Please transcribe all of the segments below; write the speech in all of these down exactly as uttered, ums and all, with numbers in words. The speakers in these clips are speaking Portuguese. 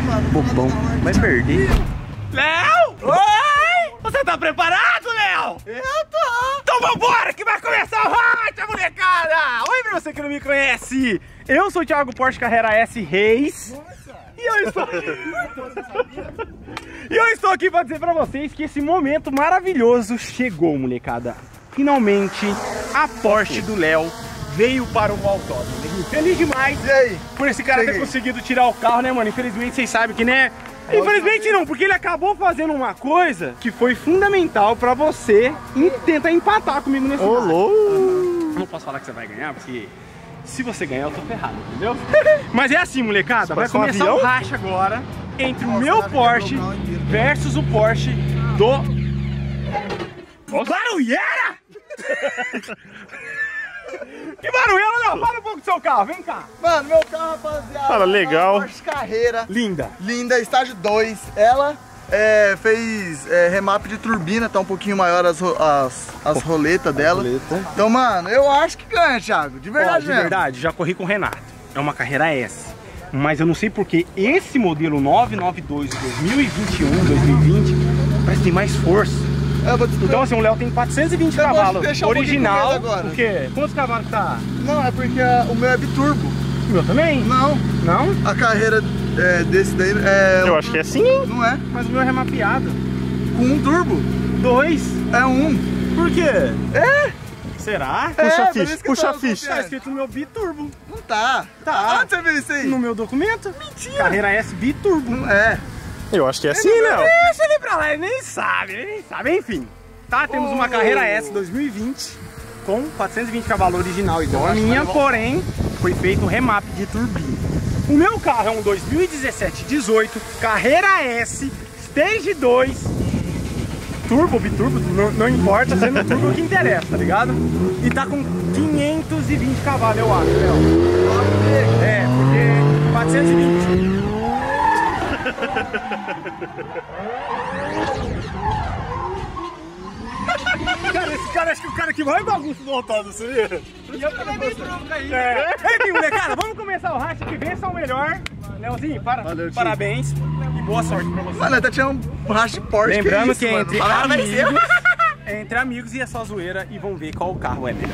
mano. Bobão, vai perder. Léo! Oi! Você tá preparado, Léo? Eu tô! Então vambora que vai começar o racha, molecada! Oi pra você que não me conhece! Eu sou o Thiago Porsche Carrera S Reis. Nossa. E eu estou E eu estou aqui pra dizer pra vocês que esse momento maravilhoso chegou, molecada. Finalmente, a Porsche do Léo veio para o autódromo. Feliz demais E aí? por esse cara Cheguei. ter conseguido tirar o carro, né, mano? Infelizmente, vocês sabem que, né? Infelizmente não, porque ele acabou fazendo uma coisa que foi fundamental pra você em tentar empatar comigo nesse Ô, match. louco! Eu não posso falar que você vai ganhar, porque se você ganhar eu tô ferrado, entendeu? Mas é assim, molecada, vai parece um começar avião? o racha agora entre o Nossa, meu cara, Porsche quebrou o carro inteiro. versus o Porsche do... Barulheira! Que barulheira, não? Para um pouco do seu carro, vem cá. Mano, meu carro, rapaziada. Cara, legal. É uma Porsche Carreira. Linda. Linda, estágio dois. Ela é, fez é, remap de turbina, tá um pouquinho maior as, ro- as, as roletas dela. roleta. Então, mano, eu acho que ganha, Thiago. De Ó, verdade de mesmo. verdade, já corri com o Renato. É uma carreira S. Mas eu não sei porque esse modelo novecentos e noventa e dois de dois mil e vinte e um, dois mil e vinte parece que tem mais força. Eu vou te Então assim, o Léo tem quatrocentos e vinte Eu gosto cavalos de deixar um pouquinho original. com medo agora. O quê? Quantos cavalos que tá? Não, é porque a- o meu é biturbo. O meu também? Não, Não? a carreira é, desse daí é. Eu acho que é sim, hein? Não é? Mas o meu é remapeado. Com um turbo. Dois? É um. Por quê? É? Será? Puxa É, a por ficha, isso que eu puxa a tô ficha. Tá confiante. escrito no meu biturbo. Não tá. Tá. Onde você viu isso aí? No meu documento? Mentira. Carreira S biturbo. Não é. Eu acho que é sim, Léo. Deixa ele pra lá, ele nem sabe, ele nem sabe. Enfim, tá? Temos uma carreira S dois mil e vinte com quatrocentos e vinte cavalos original igual a acho que minha, vai levar- porém foi feito um remap de turbina. O meu carro é um dois mil e dezessete dezoito, carreira S, Stage dois, turbo, biturbo, não, não importa, sendo turbo o que interessa, tá ligado? E tá com quinhentos e vinte cavalos, eu acho, Léo. É, porque quatrocentos e vinte. Cara, esse cara, acho que o cara que mais bagunça do autódromo, você viu? E eu também bem bronca aí. É. Enfim, molecada, vamos começar o racha que vença o melhor. Leozinho, para, Valeu, tio. parabéns e boa sorte pra você. Mano, até tinha um racha de Porsche. Lembrando isso, que, mano? entre Fala, vai ser. amigos, entre amigos e é só zoeira e vão ver qual carro é melhor.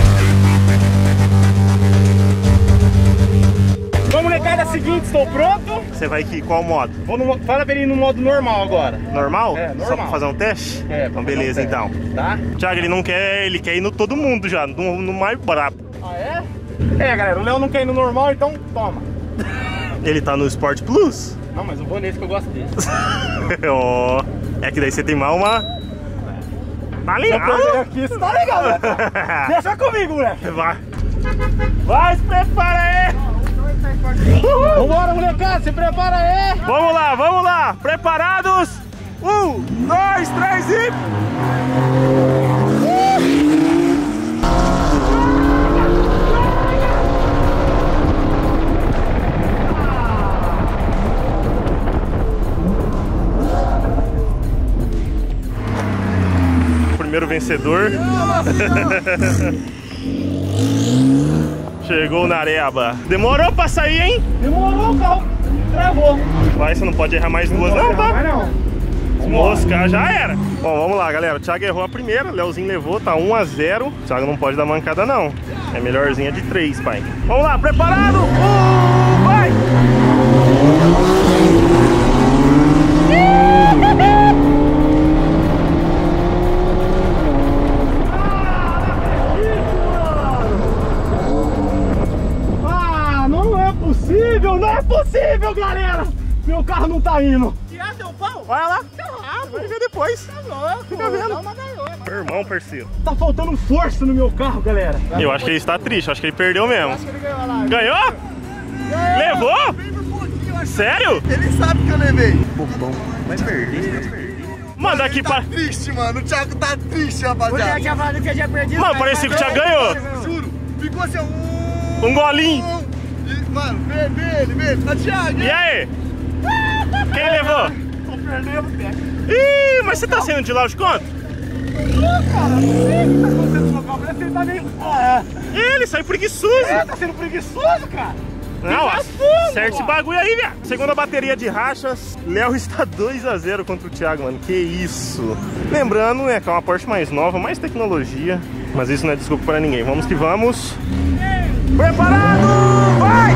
Bom, molecada, é o seguinte, estou pronto. Você vai aqui, qual modo? Vou no, fala pra ele ir no modo normal agora. Normal? É, Só normal. pra fazer um teste? É, Então pra beleza, fazer um então. teste, Tá? Thiago, ele não quer, ele quer ir no todo mundo já, no, no mais brabo. Ah, é? É, galera, o Léo não quer ir no normal, então toma. Ele tá no Sport Plus. Não, mas eu vou nesse que eu gosto desse. Ó, é que daí você tem mais uma... Tá Se eu perder ligado? aqui, você tá legal, né? Deixa comigo, moleque. Vai. Vai, se prepara aí. Vambora, molecada, se prepara aí. Vamos lá, vamos lá. Preparados? Um, dois, três e... Primeiro vencedor. Chegou na areba. Demorou pra sair, hein? Demorou, o carro travou. Vai, você não pode errar mais duas, não, tá? Vai não. Mosca, já era. Bom, vamos lá, galera. O Thiago errou a primeira, o Leozinho levou, tá um a zero. O Thiago não pode dar mancada, não. É melhorzinha de três, pai. Vamos lá, preparado? Um, vai! Ah, não é possível, não é possível, galera. Meu carro não tá indo. Tirar seu pau? Vai lá. Ah, Vai ver depois. tá louco. Fica vendo. Dá uma gaiola. Meu irmão, parceiro. Tá faltando força no meu carro, galera. Eu acho que ele está triste, acho que ele perdeu mesmo. Acho que ele ganhou lá. Ganhou? Levou? Bem por pouquinho, acho. Sério? Ele sabe que eu levei. Bobão, vai perder, vai perder. Manda aqui Ele pra... tá triste, mano. O Thiago tá triste, O Thiago rapaziada. tinha falado que eu tinha perdido. Mano, mas parecia que o vai Thiago ganhar. ganhou. Juro. Ficou assim, um... Um golinho. E, mano, vê, vê ele, vê ele. Tá Thiago. E aí? Quem levou? Tô perdendo, Teco. Ih, mas você tá saindo de lá de quanto? Ele tá meio... Ah, Ele saiu preguiçoso. é, tá sendo preguiçoso, cara. Não, ó, certo esse bagulho aí, velho. Segunda bateria de rachas, Léo está dois a zero contra o Thiago, mano. Que isso. Lembrando, né, que é uma Porsche mais nova, mais tecnologia, mas isso não é desculpa para ninguém. Vamos que vamos. Preparado! Vai!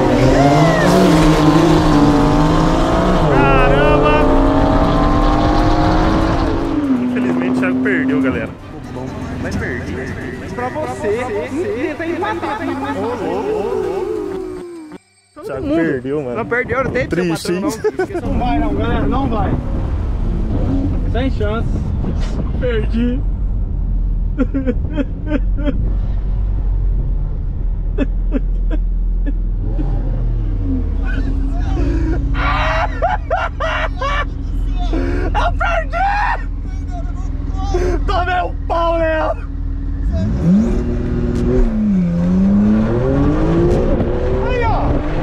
Caramba! Infelizmente o Thiago perdeu, galera. Bom, mas perdi. Mas pra você, você tem empatado. O Thiago perdeu, mano. Não perdeu, não tem triste, hein? Não vai não, galera, não vai. Sem chance. Perdi. Eu perdi! Tomei um pau, Léo! Aí, ó!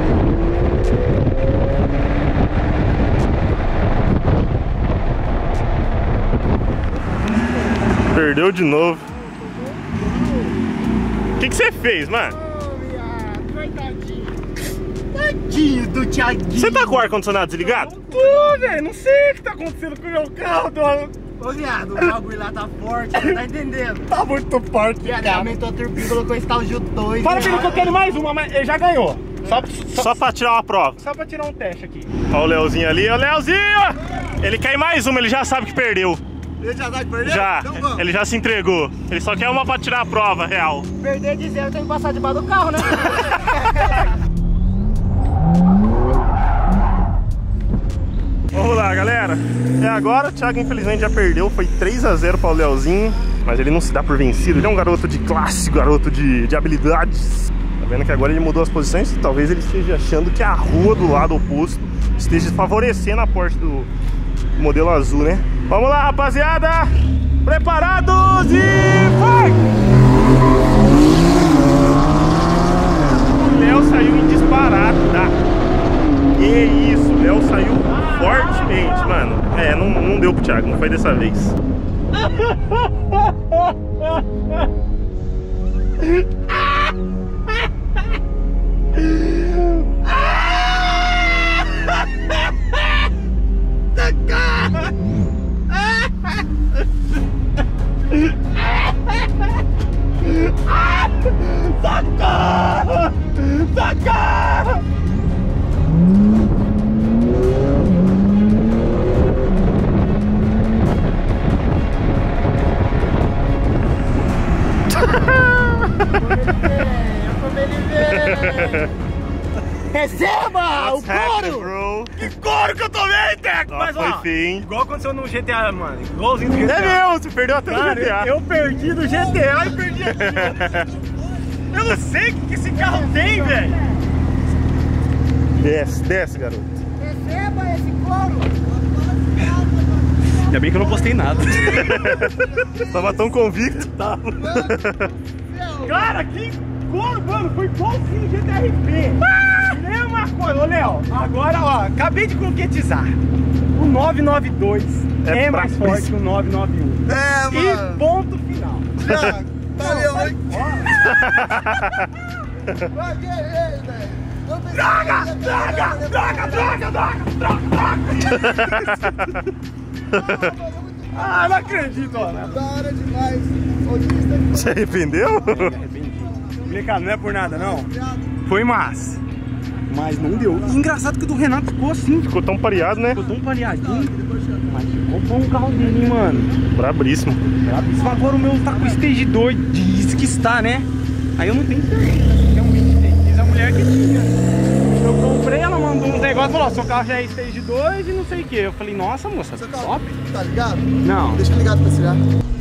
Perdeu de novo. O que que você fez, mano? Tadinho do Thiaguinho! Você tá com o ar-condicionado desligado? Tô, velho, não sei o que tá acontecendo com o meu carro, dona. Ô viado, o bagulho lá tá forte, você tá entendendo? Tá muito forte, Viado, cara. aumentou a turbina, colocou esse tal Gil dois. Fala pra ele que eu quero mais uma, mas ele já ganhou. Só, só, Só pra tirar uma prova. só pra tirar um teste aqui. Ó o Leozinho ali, ó o Leozinho! Ele quer mais uma, ele já sabe que perdeu. Ele já sabe perder? Já, Então vamos. ele já se entregou. Ele só quer uma pra tirar a prova real. Perder de zero tem que passar debaixo do carro, né? Vamos lá, galera. É agora, o Thiago infelizmente já perdeu. Foi três a zero para o Leozinho. Mas ele não se dá por vencido. Ele é um garoto de classe, garoto de, de habilidades. Tá vendo que agora ele mudou as posições? Talvez ele esteja achando que a rua do lado oposto esteja favorecendo a Porsche do modelo azul, né? Vamos lá, rapaziada! Preparados e vai! O Léo saiu em disparada. Que isso, o Léo saiu fortemente, mano. É, não, não deu pro Thiago, não foi dessa vez. Socorro! Socorro! Receba o Happened, couro! bro. Que couro que eu tomei, Teco! Ó, Mas foi ó, feio, hein? igual aconteceu no G T A, mano. Igualzinho do G T A. É mesmo, você perdeu até no Cara, G T A. eu perdi do G T A e perdi aqui, ó. Eu não sei o que esse carro tem, velho. Desce, desce, garoto. Receba esse couro! Ainda bem que eu não postei nada. Tava tão convicto. Cara, que couro, mano. Foi igualzinho G T R P. Mesma coisa. Ô, Léo, agora, ó, acabei de concretizar. O nove nove dois É é, mais brabíssimo. forte que o nove nove um. É, E mano. ponto final. Já, valeu, hein? Droga, droga, droga, droga, droga, droga. Ah, não acredito, ó. Da hora demais. Se arrependeu? Molecada, não é por nada, não. Foi massa. Mas não deu. Engraçado que o do Renato ficou assim. Ficou tão pareado, né? Ficou tão pareadinho. Mas ficou bom o carro dele, hein, mano. Brabríssimo. Agora o meu tá com Stage dois. Diz que está, né? Aí eu não tenho certeza se realmente tem. Diz a mulher que tinha. Eu comprei, ela mandou uns negócios e falou: ó, seu carro já é Stage dois e não sei o que. Eu falei: nossa, moça, Seu carro top. tá ligado? Não. Deixa ligado pra tirar.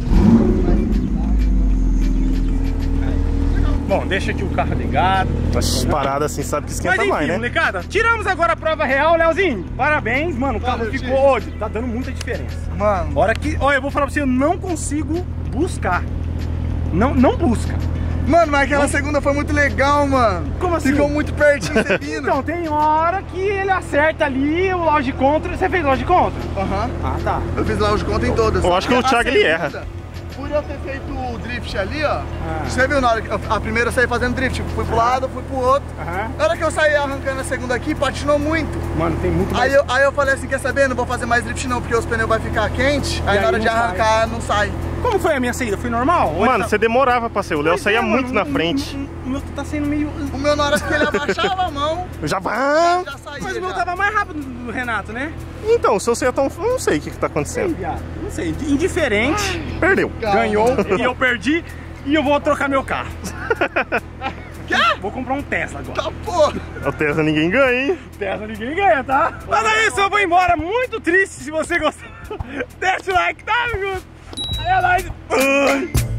Bom, deixa aqui o carro ligado. Essas paradas assim, sabe que Mas esquenta enfim, mais, né? molecada, tiramos agora a prova real, Leozinho. Parabéns, mano. O carro Valeu, ficou, ó, tá dando muita diferença. Mano, Hora que, olha, eu vou falar pra você, eu não consigo buscar. Não, não busca. mano, mas aquela segunda foi muito legal, mano. Como assim? Ficou muito pertinho você vindo. Então, tem hora que ele acerta ali o loja de contra. Você fez loja de contra? Aham. Ah, tá. Eu fiz lá os contos em todas. Eu acho que o A Thiago, ele segunda- erra. por eu ter feito o drift ali, ó. Ah. Você viu na hora que eu, a primeira eu saí fazendo drift, tipo, fui pro lado, fui pro outro. Aham. Na hora que eu saí arrancando a segunda aqui, patinou muito. Mano, tem muito mais. Aí eu, aí eu falei assim, quer saber? Não vou fazer mais drift não, porque os pneus vai ficar quente. Aí, aí na hora de não arrancar, sai. não sai. Como foi a minha saída? Foi normal? Ou Mano, tá- você demorava pra ser. O Léo Pois saía é, muito mano, na o- frente. O, o meu tá sendo meio... O meu, na hora que ele abaixava a mão, Já vai. já saía. Mas o meu já. tava mais rápido do Renato, né? Então, o seu você é tão. Não sei o que, que tá acontecendo. Viado, não sei, indiferente, Perdeu. Calma. ganhou e eu perdi e eu vou trocar meu carro. Quê? Vou comprar um Tesla agora. Tá porra. O Tesla ninguém ganha, hein? Tesla ninguém ganha, tá? Mas é isso, eu vou embora. Muito triste. Se você gostou, deixa o like, tá, amigo? Aí é nóis.